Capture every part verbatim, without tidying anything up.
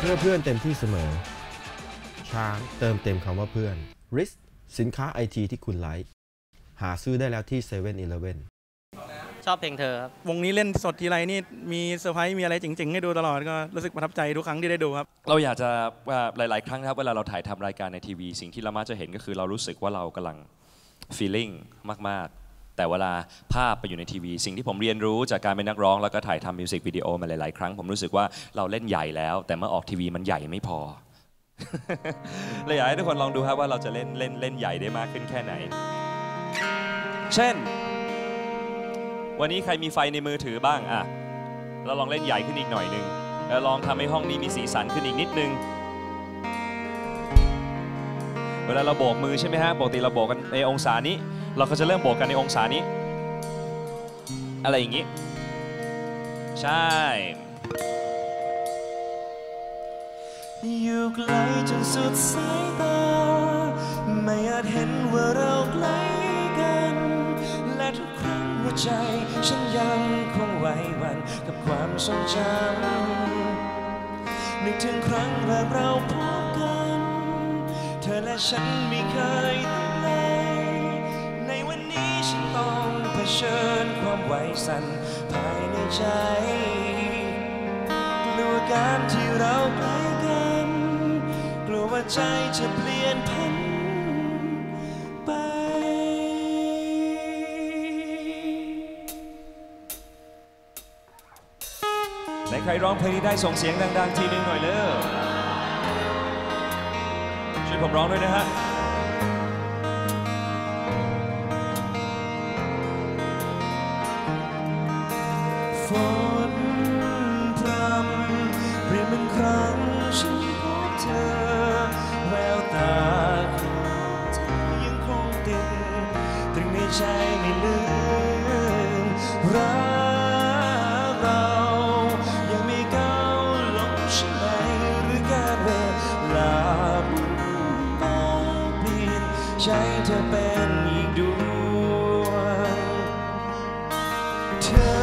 พื่อเพื่อนเต็มที่เสมอช้างเติมเต็มคำว่าเพื่อน ริส สินค้าไอทีที่คุณไลค์หาซื้อได้แล้วที่เซเว่นอีเลฟเว่นชอบเพลงเธอครับวงนี้เล่นสดทีไรนี่มีเซอร์ไพรส์มีอะไรเจ๋งๆให้ดูตลอดก็รู้สึกประทับใจทุกครั้งที่ได้ดูครับเราอยากจะว่าหลายๆครั้งครับเวลาเราถ่ายทำรายการในทีวีสิ่งที่เรามักจะเห็นก็คือเรารู้สึกว่าเรากำลัง feeling มากๆแต่เวลาภาพไปอยู่ในทีวีสิ่งที่ผมเรียนรู้จากการเป็นนักร้องแล้วก็ถ่ายทำมิวสิกวิดีโอมาหลายๆครั้งผมรู้สึกว่าเราเล่นใหญ่แล้วแต่เมื่อออกทีวีมันใหญ่ไม่พอ เลยอยากให้ทุกคนลองดูครับว่าเราจะเล่นเล่นเล่นใหญ่ได้มากขึ้นแค่ไหนเช่นวันนี้ใครมีไฟในมือถือบ้างอ่ะเราลองเล่นใหญ่ขึ้นอีกหน่อยนึงแล้วลองทำให้ห้องนี้มีสีสันขึ้นอีกนิดนึงเวลาเราโบกมือใช่ไหมฮะปกติเราโบกกันในองศานี้เราก็จะเริ่มโบกกันในองศานี้อะไรอย่างนี้ใช่อยู่ไกลจนสุดสายตาไม่อาจเห็นว่าเราใกล้กันและทุกครั้งหัวใจฉันยังคงไหวหวั่นกับความทรงจำนึกถึงครั้งแรกเราพบกันเธอและฉันไม่เคยตั้งเลยในวันนี้ฉันต้องเผชิญความไหวสั่นภายในใจกลัวการที่เราใกล้กันกลัวว่าใจจะเปลี่ยนพันไปไหนใครร้องเพลงนี้ได้ส่งเสียงดังๆทีนึงหน่อยเลยช่วยผมร้องด้วยนะฮะฝนพรำเปลี่ยนเป็นครั้งฉันพบเธอแววตาของเธอยังคงติดตรึงในใจไม่ลืมรักเรายังไม่ก้าวลงใช่ไหมหรือการเวลาเปลี่ยนใจเธอเป็นอีกดวงเธอ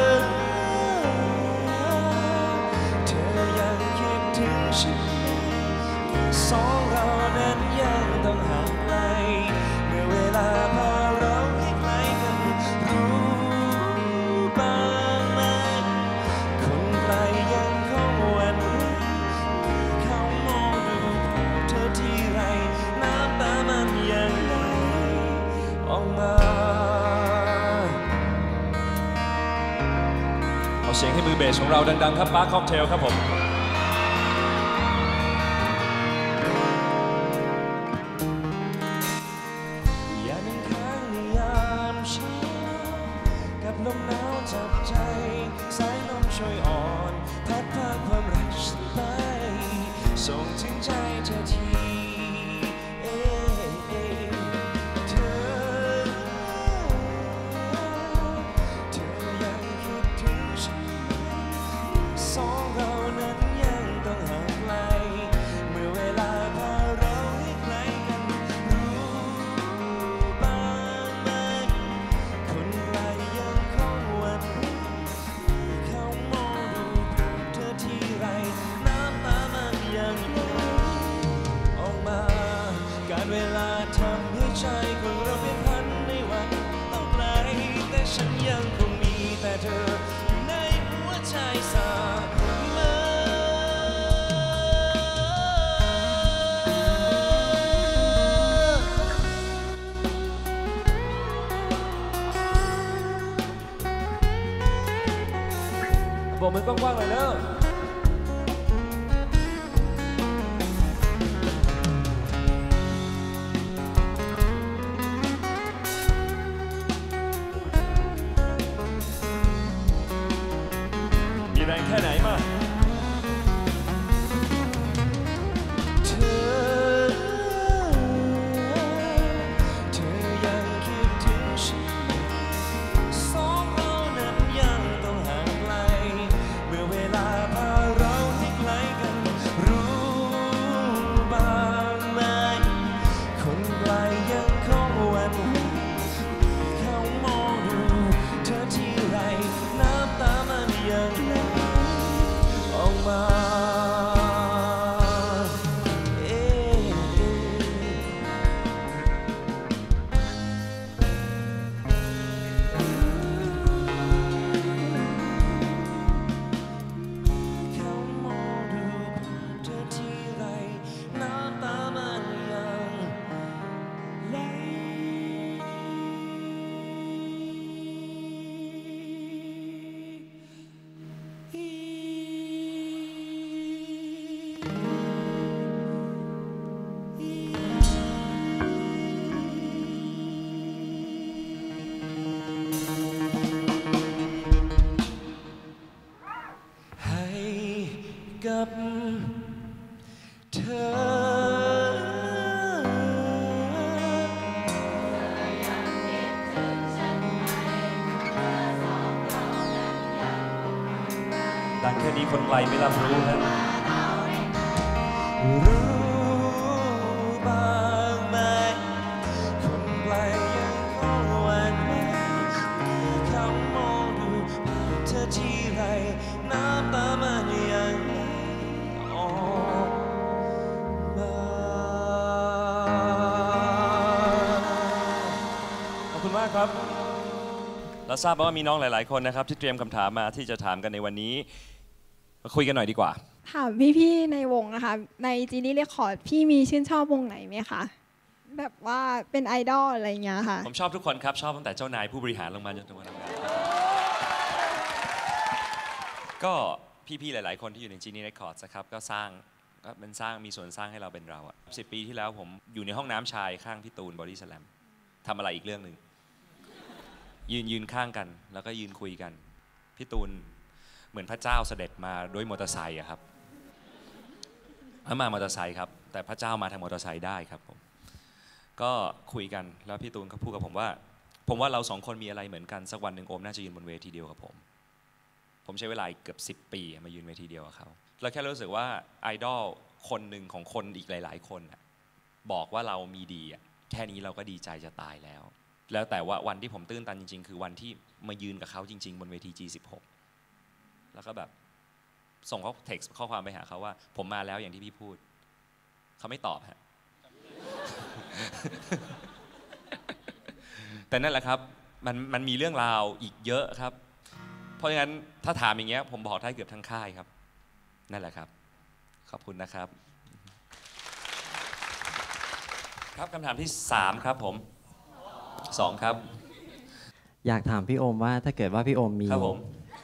สองเรานั้นยังต้องห่างไกลเมื่อเวลาพาเราให้ไกลกันรู้บ้างไหมคนไกลยังคงหวั่นไหวเขามองดูเธอที่ไรน้ำตามันยังไหลออกมาเอาเสียงให้มือเบสของเราดังๆครับปาร์คค็อกเทลครับผมลมหนาวจับใจสายลมช่วยอ่อนพัดพาความรักฉันไปส่งถึงใจเธอทีเอ้เธอเธอยังคิดถึงฉันสองเรานั้นยังต้องห่างไกลเมื่อเวลาพาเราให้ไกลกันรู้บ้างไหมคนไกลเวลาทำให้ใจของเราเปลี่ยนพันในวันต้องไกลแต่ฉันยังคงมีแต่เธออยู่ในหัวใจเสมอบอกมือกว้างๆหน่อยเด้อแรงแค่ไหนมาเธอเธอยังคิดถึงฉันสองเรานั้นยังต้องห่างไกลเมื่อเวลากับเธอดังแค่นี้คนไกลไม่รับรู้ครับรู้บ้างไหมคนไกลยังคงหวั่นไหวคำมองดูภาพเธอทีไรน้ำตามันยังออกมาขอบคุณมากครับเราทราบว่ามีน้องหลายๆคนนะครับที่เตรียมคำถามมาที่จะถามกันในวันนี้มาคุยกันหน่อยดีกว่าถามพี่ๆในวงนะคะในจีนี่เรคคอร์ดพี่มีชื่นชอบวงไหนไหมคะแบบว่าเป็นไอดอลอะไรเงี้ยค่ะผมชอบทุกคนครับชอบตั้งแต่เจ้านายผู้บริหารลงมาจนถึงวันทำงานก็พี่ๆหลายๆคนที่อยู่ในจีนี่เรคคอร์ดนะครับก็สร้างก็เป็นสร้างมีส่วนสร้างให้เราเป็นเราอะสิบปีที่แล้วผมอยู่ในห้องน้ำชายข้างพี่ตูนบอดี้สแลมทำอะไรอีกเรื่องหนึ่งยืนยืนข้างกันแล้วก็ยืนคุยกันพี่ตูนเหมือนพระเจ้าเสด็จมาด้วยมอเตอร์ไซค์ครับเขามามอเตอร์ไซค์ครับแต่พระเจ้ามาทางมอเตอร์ไซค์ได้ครับผมก็คุยกันแล้วพี่ตูนก็พูดกับผมว่าผมว่าเราสองคนมีอะไรเหมือนกันสักวันหนึ่งโอมน่าจะยืนบนเวทีเดียวกับผมผมใช้เวลาเกือบสิบปีมายืนเวทีเดียวกับเขาเราแค่รู้สึกว่าไอดอลคนหนึ่งของคนอีกหลายๆคนบอกว่าเรามีดีแค่นี้เราก็ดีใจจะตายแล้วแล้วแต่ว่าวันที่ผมตื้นตันจริงๆคือวันที่มายืนกับเขาจริงๆบนเวที จี สิบหก แล้วก็แบบส่งเขาเท็กซ์ข้อความไปหาเขาว่าผมมาแล้วอย่างที่พี่พูดเขาไม่ตอบฮะ แต่นั่นแหละครับมันมันมีเรื่องราวอีกเยอะครับเพราะฉะนั้นถ้าถามอย่างเงี้ยผมบอกได้เกือบทั้งค่ายครับนั่นแหละครับขอบคุณนะครับครับคำถามที่สามครับผมสองครับอยากถามพี่โอมว่าถ้าเกิดว่าพี่โอมมีครับผม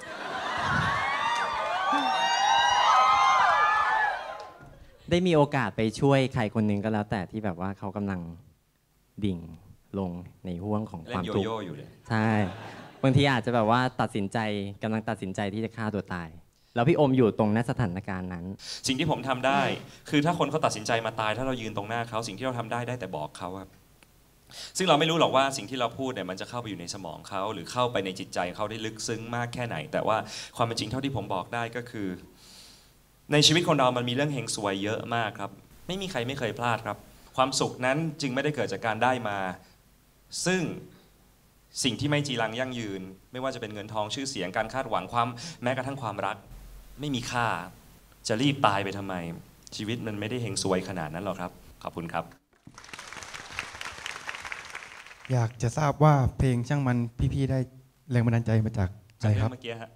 ได้มีโอกาสไปช่วยใครคนหนึ่งก็แล้วแต่ที่แบบว่าเขากำลังดิ่งลงในห่วงของความทุกข์ใช่บางทีอาจจะแบบว่าตัดสินใจกำลังตัดสินใจที่จะฆ่าตัวตายแล้วพี่โอมอยู่ตรงนั้นสถานการณ์นั้นสิ่งที่ผมทำได้คือถ้าคนเขาตัดสินใจมาตายถ้าเรายืนตรงหน้าเขาสิ่งที่เราทำได้ได้แต่บอกเขาครับซึ่งเราไม่รู้หรอกว่าสิ่งที่เราพูดเนี่ยมันจะเข้าไปอยู่ในสมองเขาหรือเข้าไปในจิตใจเขาได้ลึกซึ้งมากแค่ไหนแต่ว่าความเป็นจริงเท่าที่ผมบอกได้ก็คือในชีวิตคนเรามันมีเรื่องเฮงซวยเยอะมากครับไม่มีใครไม่เคยพลาดครับความสุขนั้นจึงไม่ได้เกิดจากการได้มาซึ่งสิ่งที่ไม่จีรังยั่งยืนไม่ว่าจะเป็นเงินทองชื่อเสียงการคาดหวังความแม้กระทั่งความรักไม่มีค่าจะรีบตายไปทำไมชีวิตมันไม่ได้เฮงซวยขนาดนั้นหรอกครับขอบคุณครับอยากจะทราบว่าเพลงช่างมันพี่ๆได้แรงบันดาลใจมาจากอะไรครับเมื่อกี้ฮะ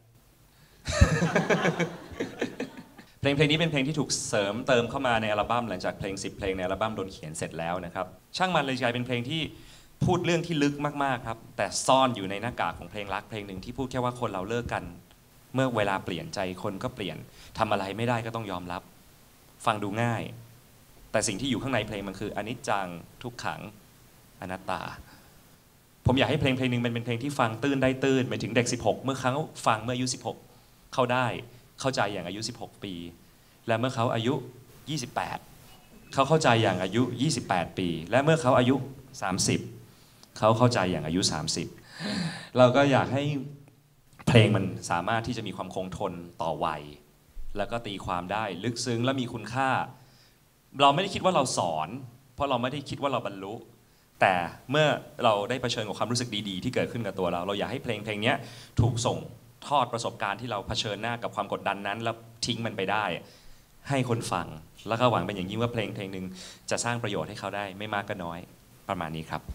เพลงเพลงนี้เป็นเพลงที่ถูกเสริมเติมเข้ามาในอัลบั้มหลังจากเพลงสิบเพลงในอัลบั้มโดนเขียนเสร็จแล้วนะครับช่างมันเลยกลายเป็นเพลงที่พูดเรื่องที่ลึกมากๆครับแต่ซ่อนอยู่ในหน้ากากของเพลงรักเพลงหนึ่งที่พูดแค่ว่าคนเราเลิกกันเมื่อเวลาเปลี่ยนใจคนก็เปลี่ยนทำอะไรไม่ได้ก็ต้องยอมรับฟังดูง่ายแต่สิ่งที่อยู่ข้างในเพลงมันคืออนิจจังทุกขังอนัตตาผมอยากให้เพลงเพลงนึงมันเป็นเพลงที่ฟังตื้นได้ตื้นหมายถึงเด็กสิบหกเมื่อครั้งฟังเมื่ออายุสิบหกเข้าได้เข้าใจอย่างอายุสิบหกปีและเมื่อเขาอายุยี่สิบแปดเขาเข้าใจอย่างอายุยี่สิบแปดปีและเมื่อเขาอายุสามสิบเขาเข้าใจอย่างอายุสามสิบเราก็อยากให้เพลงมันสามารถที่จะมีความคงทนต่อวัยแล้วก็ตีความได้ลึกซึ้งและมีคุณค่าเราไม่ได้คิดว่าเราสอนเพราะเราไม่ได้คิดว่าเราบรรลุแต่เมื่อเราได้เผชิญกับความรู้สึกดีๆที่เกิดขึ้นกับตัวเราเราอยากให้เพลงเพลงนี้ถูกส่งทอดประสบการณ์ที่เราเผชิญหน้ากับความกดดันนั้นแล้วทิ้งมันไปได้ให้คนฟังแล้วก็หวังเป็นอย่างยิ่งว่าเพลงเพลงหนึ่งจะสร้างประโยชน์ให้เขาได้ไม่มากก็น้อยประมาณนี้ครับ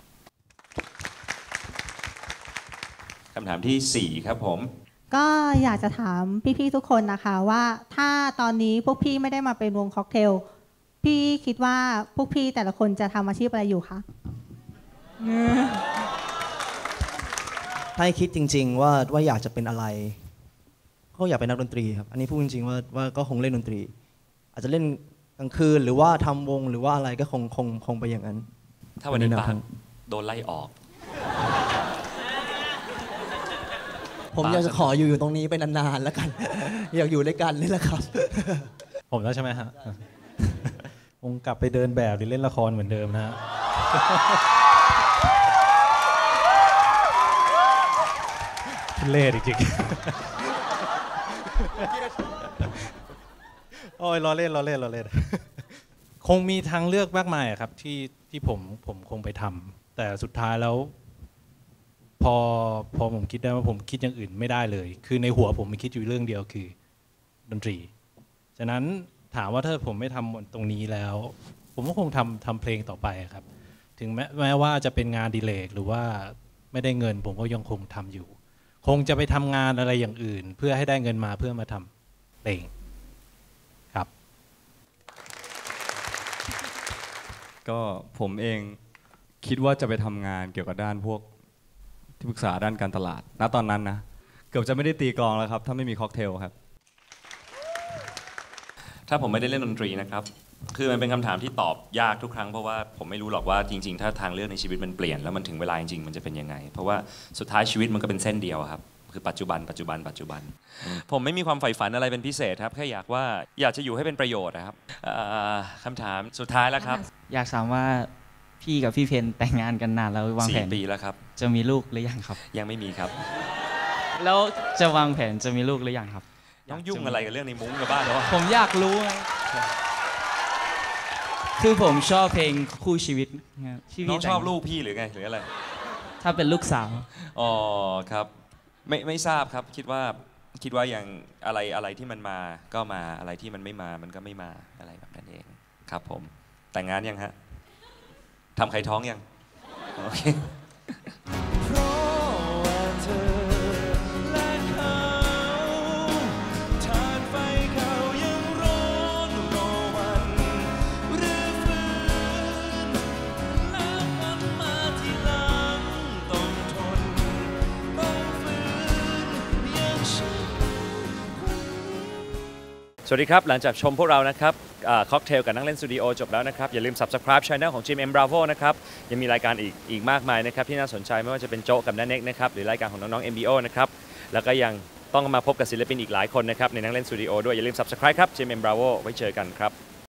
คำถามที่สี่ครับผมก็อยากจะถามพี่ๆทุกคนนะคะว่าถ้าตอนนี้พวกพี่ไม่ได้มาเป็นวงค็อกเทลพี่คิดว่าพวกพี่แต่ละคนจะทำอาชีพอะไรอยู่คะถ้าให้คิดจริงๆว่าว่าอยากจะเป็นอะไรก็อยากเป็นนักดนตรีครับอันนี้พูดจริงๆว่าว่าก็คงเล่นดนตรีอาจจะเล่นกลางคืนหรือว่าทำวงหรือว่าอะไรก็คงคงคงไปอย่างนั้นถ้าวันนี้ปากโดนไล่ออกผมอยากจะขออยู่อยู่ตรงนี้ไปนานๆแล้วกัน อยากอยู่ด้วยกันนี่แหละครับผมแล้วใช่ไหมฮะคงกลับไปเดินแบบหรือเล่นละครเหมือนเดิมนะฮะทุเล่จริงๆโอ้ยล้อเล่นล้อเล่นล้อเล่นคงมีทางเลือกมากมายครับที่ที่ผมผมคงไปทำแต่สุดท้ายแล้วพอพอผมคิดได้ว่าผมคิดอย่างอื่นไม่ได้เลยคือในหัวผมมีคิดอยู่เรื่องเดียวคือดนตรีฉะนั้นถามว่าถ้าผมไม่ทำตรงนี้แล้วผมก็คงทำทำเพลงต่อไปครับถึงแม้แม้ว่าจะเป็นงานดีเลกหรือว่าไม่ได้เงินผมก็ยังคงทำอยู่คงจะไปทำงานอะไรอย่างอื่นเพื่อให้ได้เงินมาเพื่อมาทำเพลงครับก็ผมเองคิดว่าจะไปทำงานเกี่ยวกับด้านพวกที่ปรึกษาด้านการตลาดณตอนนั้นนะเกือบจะไม่ได้ตีกลองแล้วครับถ้าไม่มีค็อกเทลครับถ้าผมไม่ได้เล่นดนตรีนะครับคือมันเป็นคำถามที่ตอบยากทุกครั้งเพราะว่าผมไม่รู้หรอกว่าจริงๆถ้าทางเลือกในชีวิตมันเปลี่ยนแล้วมันถึงเวลาจริงๆมันจะเป็นยังไงเพราะว่าสุดท้ายชีวิตมันก็เป็นเส้นเดียวครับคือปัจจุบันปัจจุบันปัจจุบันผมไม่มีความใฝ่ฝันอะไรเป็นพิเศษครับแค่อยากว่าอยากจะอยู่ให้เป็นประโยชน์นะครับคำถามสุดท้ายแล้วครับอยากถามว่าพี่กับพี่เพนแต่งงานกันนานแล้ววางแผนสี่ปีแล้วครับจะมีลูกหรือยังครับยังไม่มีครับแล้วจะวางแผนจะมีลูกหรือยังครับต้องยุ่งอะไรกับเรื่องในมุ้งกับบ้านแล้วผมอยากรู้ไงคือผมชอบเพลงคู่ชีวิตน้องชอบลูกพี่หรือไงหรืออะไรถ้าเป็นลูกสาวอ๋อครับไม่ไม่ทราบครับคิดว่าคิดว่าอย่างอะไรอะไรที่มันมาก็มาอะไรที่มันไม่มามันก็ไม่มาอะไรแบบนั้นเองครับผมแต่งงานยังฮะทำใครท้องยังโอเคสวัสดีครับหลังจากชมพวกเรานะครับค็อกเทลกับนั่งเล่นสตูดิโอจบแล้วนะครับอย่าลืม Subscribe Channel ของ Jim M Bravo นะครับยังมีรายการอีกอีกมากมายนะครับที่น่าสนใจไม่ว่าจะเป็นโจ๊กกับน้าเน็กนะครับหรือรายการของน้องๆ เอ็ม บี โอ นะครับแล้วก็ยังต้องมาพบกับศิลปินอีกหลายคนนะครับในนั่งเล่นสตูดิโอด้วยอย่าลืม Subscribe ครับ Jim M Bravo ไว้เจอกันครับ